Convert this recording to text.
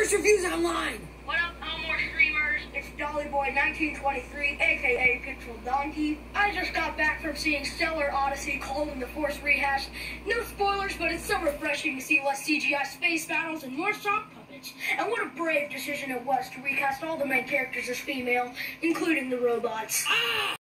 First Reviews Online. What up, Elmore streamers? It's Dollyboy1923, aka Pixel Donkey. I just got back from seeing Stellar Odyssey: Colon the Force rehashed. No spoilers, but it's so refreshing to see less CGI space battles and more sock puppets. And what a brave decision it was to recast all the main characters as female, including the robots.